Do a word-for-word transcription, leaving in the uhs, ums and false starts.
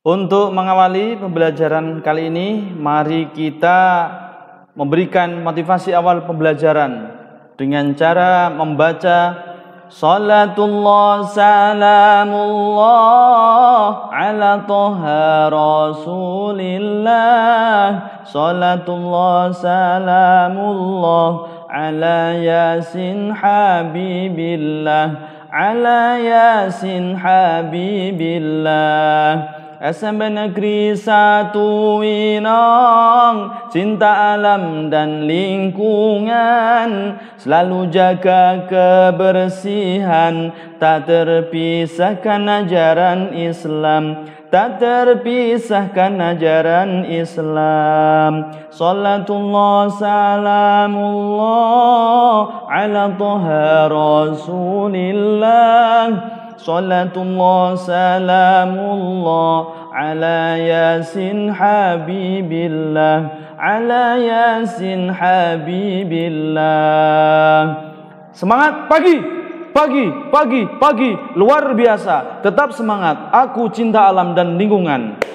Untuk mengawali pembelajaran kali ini, mari kita memberikan motivasi awal pembelajaran dengan cara membaca Salatullah salamullah ala toha rasulillah. Salatullah salamullah ala yasin habibillah. Ala yasin habibillah. S M P Negeri satu Winong, cinta alam dan lingkungan, selalu jaga kebersihan, tak terpisahkan ajaran Islam, tak terpisahkan ajaran Islam. Salatullah salamullah ala toha rasulillah. Salatullah salamullah ala yasin habibillah. Ala yasin habibillah. Semangat pagi, pagi, pagi, pagi, luar biasa. Tetap semangat. Aku cinta alam dan lingkungan.